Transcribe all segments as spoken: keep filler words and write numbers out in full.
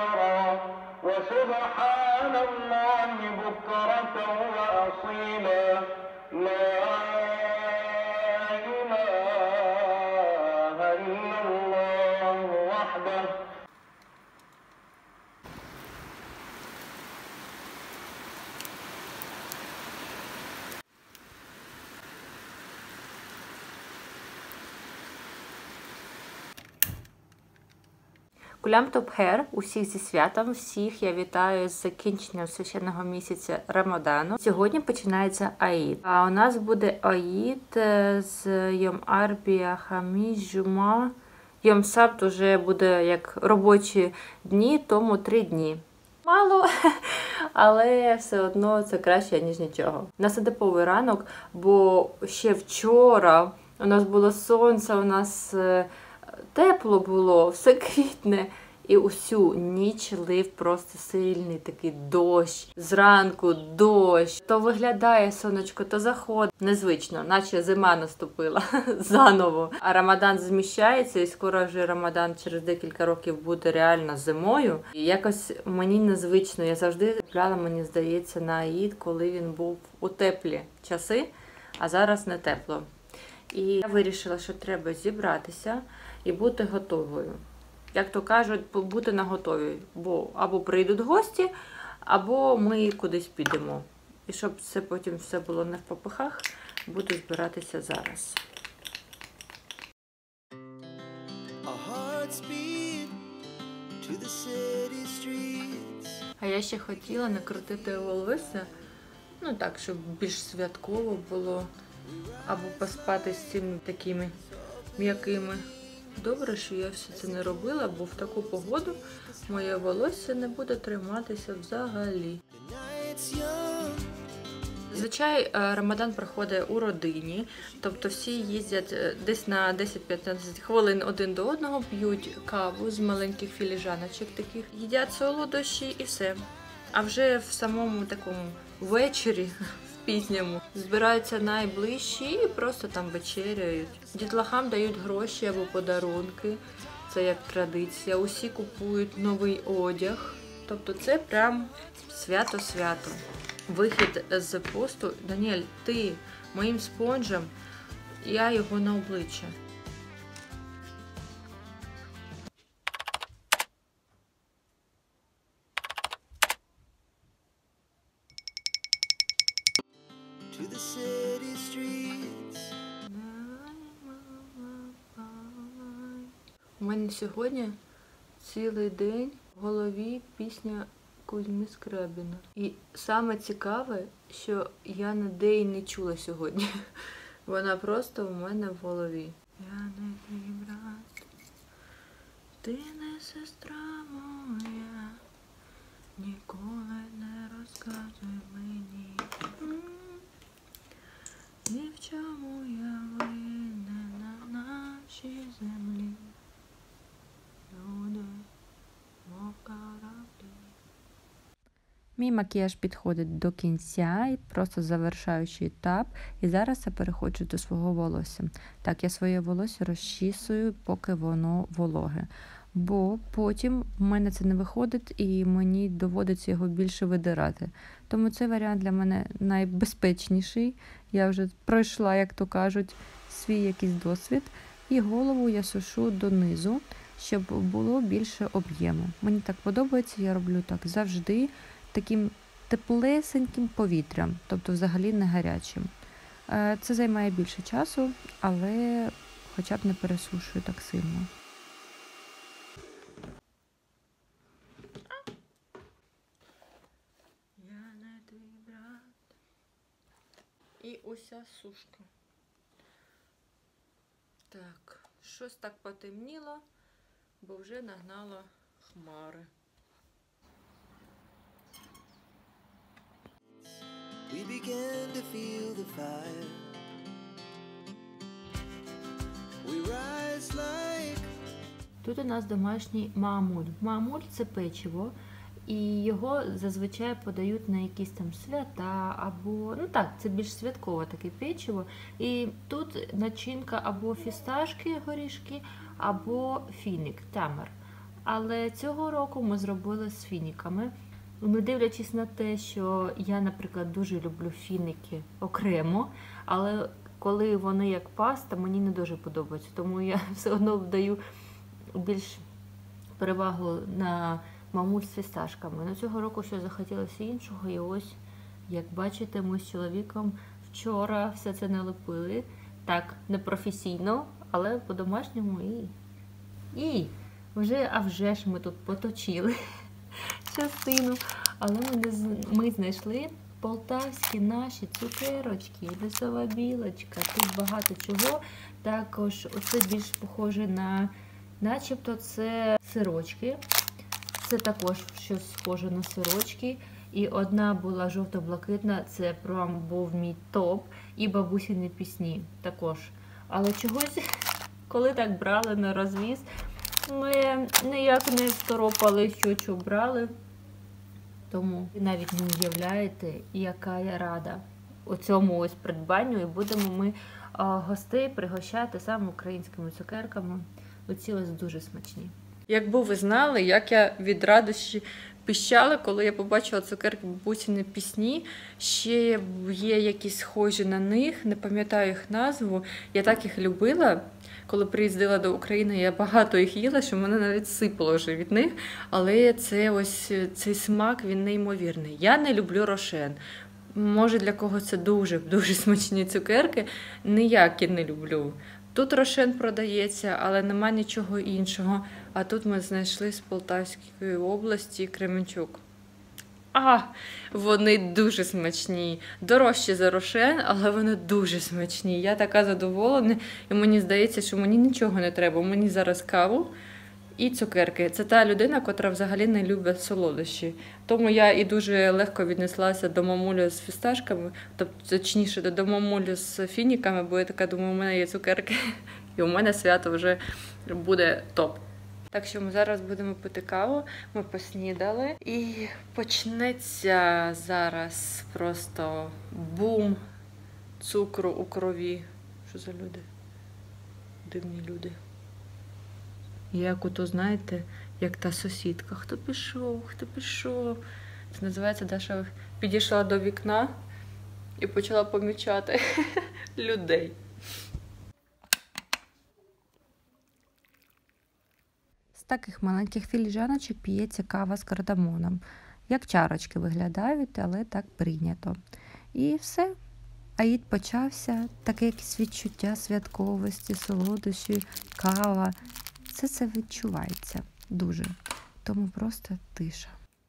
كثيرا وسبحان الله بكرة وأصيلا لا إله إلا الله وحده. Кулям Топ-Хер, усіх зі святом, всіх я вітаю з закінченням священного місяця Рамадану. Сьогодні починається Аїд. А у нас буде Аїд з Йом Арбія, Хаміс, Жума. Йом Сабт уже буде як робочі дні, тому три дні. Мало, але все одно це краще, ніж нічого. У нас адиповий ранок, бо ще вчора у нас було сонце, у нас тепло було, все квітне. І усю ніч лив просто сильний такий дощ. Зранку дощ. То виглядає сонечко, то заходить. Незвично, наче зима наступила заново. А Рамадан зміщається, і скоро вже Рамадан через декілька років буде реально зимою. І якось мені незвично. Я завжди купляла, мені здається, на Аїд, коли він був у теплі часи, а зараз не тепло. І я вирішила, що треба зібратися і бути готовою. Як то кажуть, бути наготові, бо або прийдуть гості, або ми кудись підемо. І щоб це потім все було не в попихах, буду збиратися зараз. А я ще хотіла накрутити волосся, ну так, щоб більш святково було, або поспати з цими такими м'якими. Добре, що я все це не робила, бо в таку погоду моє волосся не буде триматися взагалі. Зазвичай Рамадан проходить у родині, тобто всі їздять десь на десять-п'ятнадцять хвилин один до одного, п'ють каву з маленьких філіжаночок таких, їдять солодощі і все. А вже в самому такому вечорі, пізньому, збираються найближчі і просто там вечеряють. Дітлахам дають гроші або подарунки, це як традиція. Усі купують новий одяг. Тобто це прям свято-свято. Вихід з посту. Даніель, ти моїм спонжем, я його на обличчя. У мене сьогодні цілий день в голові пісня Кузьми Скрябіна. І саме цікаве, що я ніде її не чула сьогодні. Вона просто у мене в голові. Я не твій брат, ти не сестра моя, ніколи не розказуй мені, ні в чому я винен на нашій землі. Мій макіяж підходить до кінця, і просто завершаючий етап. І зараз я переходжу до свого волосся. Так, я своє волосся розчісую, поки воно вологе. Бо потім в мене це не виходить і мені доводиться його більше видирати. Тому цей варіант для мене найбезпечніший. Я вже пройшла, як то кажуть, свій якийсь досвід. І голову я сушу донизу, щоб було більше об'єму. Мені так подобається, я роблю так завжди, таким теплесеньким повітрям, тобто взагалі не гарячим. Це займає більше часу, але хоча б не пересушую так сильно. Я не твій брат. І уся сушка. Так, щось так потемніло, бо вже нагнало хмари. We began to feel the fire. We rise like... Тут у нас домашній маамуль. Маамуль – це печиво, і його зазвичай подають на якісь там свята, або, ну так, це більш святкове таке печиво. І тут начинка або фісташки, горішки, або фінік, тамер. Але цього року ми зробили з фініками. Не дивлячись на те, що я, наприклад, дуже люблю фіники окремо, але коли вони як паста, мені не дуже подобаються. Тому я все одно даю більш перевагу на мамуль з фісташками. Но цього року ще захотілося іншого. І ось, як бачите, ми з чоловіком вчора все це налепили. Так, не професійно, але по-домашньому і... І вже, а вже ж ми тут поточили частину. Але ми, ми знайшли полтавські наші цукерочки, лісова білочка. Тут багато чого. Також оце більш похоже на, начебто це сирочки. Це також щось схоже на сирочки. І одна була жовто-блакитна, це прям був мій топ. І бабусіні пісні також. Але чогось, коли так брали на розвіз, ми ніяк не второпали, що що брали. Тому ви навіть не уявляєте, яка я рада у цьому ось придбанню. І будемо ми а, гостей пригощати саме українськими цукерками. Оці ось дуже смачні. Якби ви знали, як я від радощі пищала, коли я побачила цукерки бабусіни пісні. Ще є якісь схожі на них, не пам'ятаю їх назву. Я так їх любила. Коли приїздила до України, я багато їх їла, що мене навіть сипало вже від них. Але це ось цей смак, він неймовірний. Я не люблю рошен. Може, для кого це дуже-дуже смачні цукерки. Ніякі не люблю. Тут рошен продається, але нема нічого іншого. А тут ми знайшли з Полтавської області Кременчук. А, вони дуже смачні. Дорожчі за рошен, але вони дуже смачні. Я така задоволена, і мені здається, що мені нічого не треба. Мені зараз каву і цукерки. Це та людина, котра взагалі не любить солодощі. Тому я і дуже легко віднеслася до мамулі з фісташками, тобто, точніше, до мамулі з фініками, бо я така думаю, у мене є цукерки, і у мене свято вже буде топ. Так що ми зараз будемо пити каву, ми поснідали і почнеться зараз просто бум цукру у крові. Що за люди? Дивні люди. Як ото, знаєте, як та сусідка. Хто пішов, хто пішов? Це називається, Даша підійшла до вікна і почала помічати людей. З таких маленьких філіжаночок п'ється кава з кардамоном. Як чарочки виглядають, але так прийнято. І все. Аїд почався, таке якесь відчуття святковості, солодощі, кава. Все це відчувається дуже. Тому просто тиша.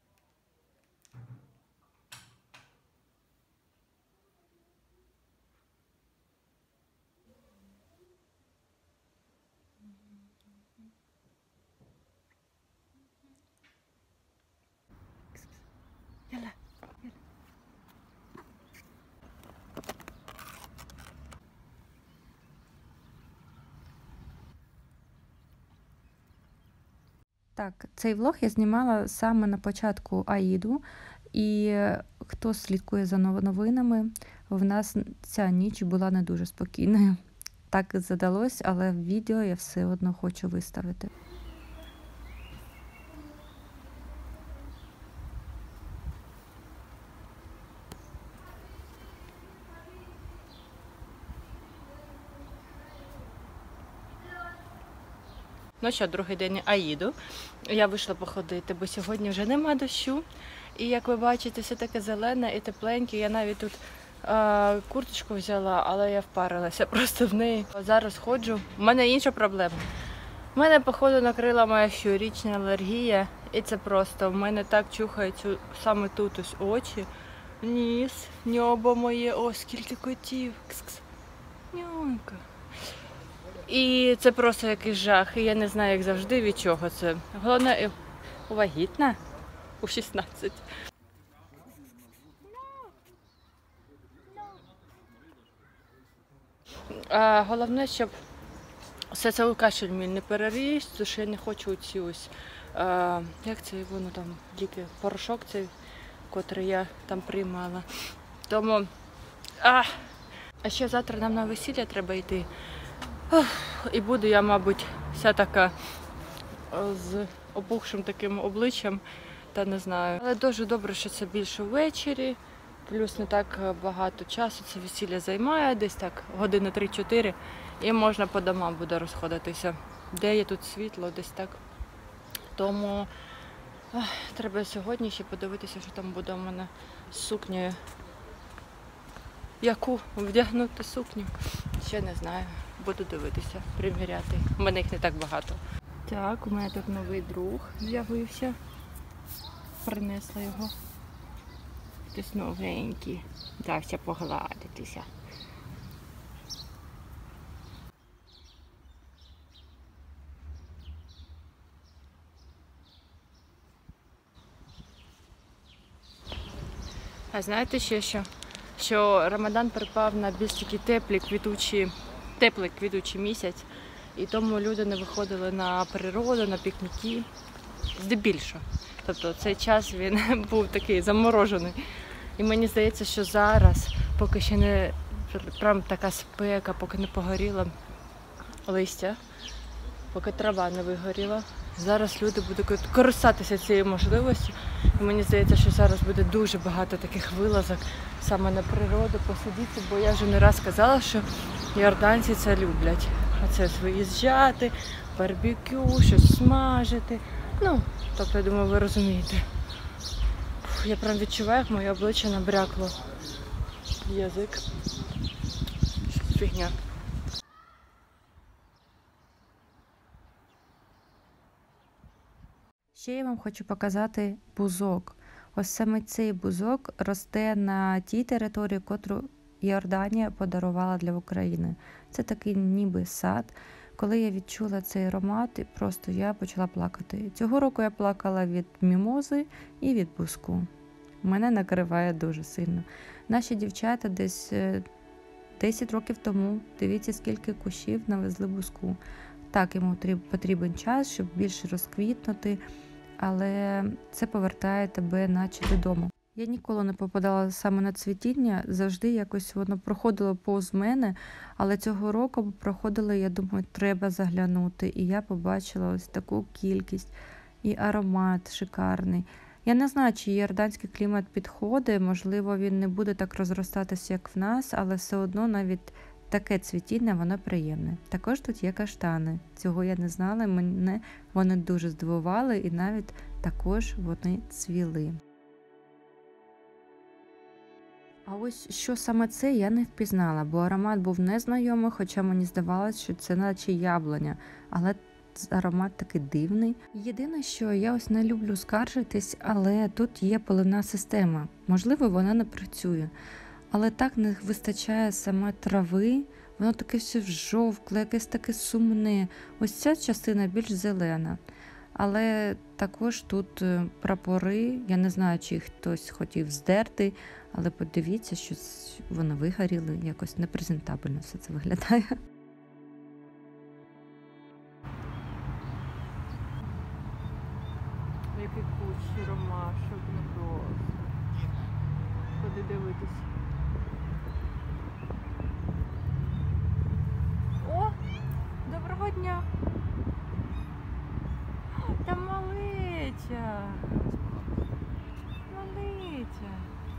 Яла. Так, цей влог я знімала саме на початку Аїду, і хто слідкує за новинами, в нас ця ніч була не дуже спокійною. Так задалось, але в відео я все одно хочу виставити. Ну що, другий день Аїду. Я вийшла походити, бо сьогодні вже нема дощу. І як ви бачите, все таке зелене і тепленьке. Я навіть тут е, курточку взяла, але я впарилася просто в неї. Зараз ходжу. У мене інша проблема. У мене, походу, накрила моя щорічна алергія. І це просто, в мене так чухають саме тут ось очі. Ніс, небо моє, о, скільки котів. Кс-кс. Ньонька. І це просто якийсь жах. І я не знаю, як завжди, від чого це. Головне, вагітна у шістнадцять. А головне, щоб все це кашель мій не переріс, тому що я не хочу ці ось, а, як це воно там, ліки, порошок цей, котрий я там приймала. Тому, а, а ще завтра нам на весілля треба йти. І буду я, мабуть, вся така з опухшим таким обличчям, та не знаю. Але дуже добре, що це більше ввечері, плюс не так багато часу це весілля займає, десь так години три-чотири, і можна по домам буде розходитися. Де є тут світло, десь так. Тому ах, треба сьогодні ще подивитися, що там буде у мене з сукнею. Яку вдягнути сукню? Ще не знаю. Буду дивитися, приміряти. У мене їх не так багато. Так, у мене тут новий друг з'явився. Принесла його. Хтось новенький. Дався погладитися. А знаєте ще що? Що Рамадан припав на більш такі теплі квітучі, теплий квітучий місяць, і тому люди не виходили на природу, на пікніки, здебільшого. Тобто цей час він був такий заморожений. І мені здається, що зараз, поки ще не прям така спека, поки не погоріло листя, поки трава не вигоріла, зараз люди будуть користатися цією можливістю. І мені здається, що зараз буде дуже багато таких вилазок саме на природу посидіти, бо я вже не раз казала, що йорданці це люблять. Оце виїжджати, барбекю, щось смажити. Ну, тобто, я думаю, ви розумієте. Фух, я прям відчуваю, як моє обличчя набрякло. Язик. Щось фігня. Ще я вам хочу показати бузок. Ось саме цей бузок росте на тій території, котру Йорданія подарувала для України. Це такий ніби сад. Коли я відчула цей аромат, просто я почала плакати. Цього року я плакала від мімози і від бузку. Мене накриває дуже сильно. Наші дівчата десь десять років тому, дивіться, скільки кущів навезли бузку. Так, йому потрібен час, щоб більше розквітнути, але це повертає тебе наче додому. Я ніколи не попадала саме на цвітіння, завжди якось воно проходило повз мене, але цього року проходило, я думаю, треба заглянути. І я побачила ось таку кількість, і аромат шикарний. Я не знаю, чи йорданський клімат підходить, можливо, він не буде так розростатися, як в нас, але все одно навіть таке цвітіння, воно приємне. Також тут є каштани. Цього я не знала, мене вони дуже здивували і навіть також вони цвіли. А ось що саме це, я не впізнала, бо аромат був незнайомий, хоча мені здавалось, що це наче яблуня, але аромат такий дивний. Єдине, що я ось не люблю скаржитись, але тут є поливна система. Можливо, вона не працює. Але так не вистачає саме трави, воно таке все жовкле, якесь таке сумне. Ось ця частина більш зелена. Але також тут прапори, я не знаю, чи їх хтось хотів здерти, але подивіться, що вони вигоріли, якось непрезентабельно все це виглядає. Який кущ ромашок, не просто. Ходи дивитись. О, доброго дня! Та малиця! Малиця!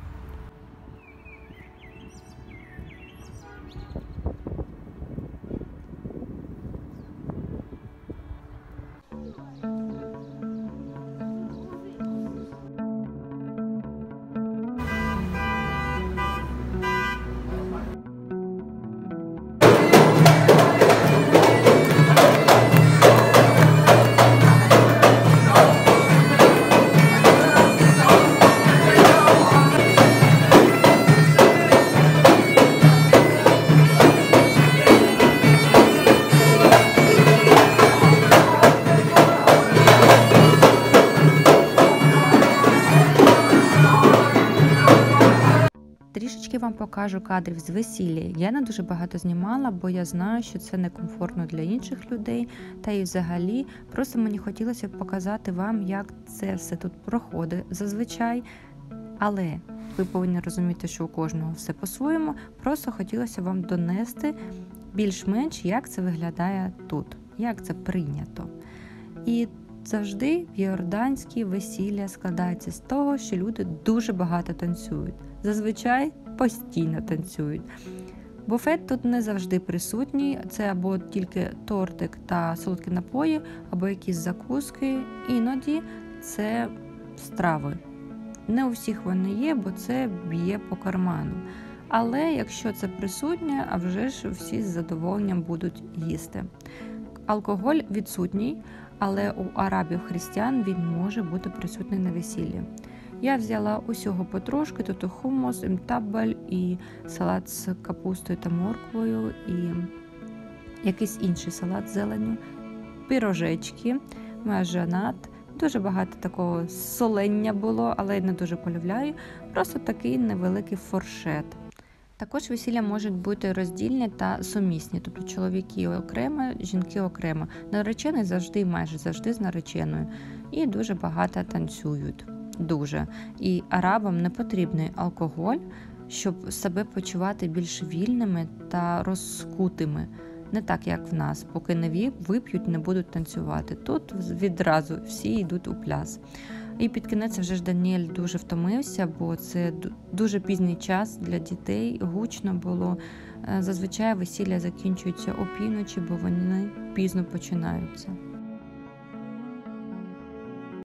Трішечки вам покажу кадрів з весілля. Я не дуже багато знімала, бо я знаю, що це некомфортно для інших людей. Та й взагалі, просто мені хотілося показати вам, як це все тут проходить зазвичай. Але ви повинні розуміти, що у кожного все по-своєму. Просто хотілося вам донести більш-менш, як це виглядає тут, як це прийнято. І Завжди в йорданській весілля складається з того, що люди дуже багато танцюють. Зазвичай постійно танцюють. Буфет тут не завжди присутній, це або тільки тортик та солодкі напої, або якісь закуски, іноді це страви. Не у всіх вони є, бо це б'є по карману. Але якщо це присутнє, а вже ж всі з задоволенням будуть їсти. Алкоголь відсутній, але у арабів-християн він може бути присутній на весіллі. Я взяла усього потрошки, тут хумус, імтабель, і салат з капустою та морквою, і якийсь інший салат з зеленню, пірожечки, мажанат. Дуже багато такого солення було, але я не дуже полюбляю. Просто такий невеликий форшет. Також весілля можуть бути роздільні та сумісні, тобто чоловіки окремо, жінки окремо. Наречений завжди, майже завжди з нареченою. І дуже багато танцюють. Дуже. І арабам не потрібний алкоголь, щоб себе почувати більш вільними та розкутими. Не так, як в нас. Поки не вип'ють, не будуть танцювати. Тут відразу всі йдуть у пляс. І під кінець вже ж Даніель дуже втомився, бо це дуже пізній час для дітей, гучно було. Зазвичай весілля закінчується опівночі, бо вони пізно починаються.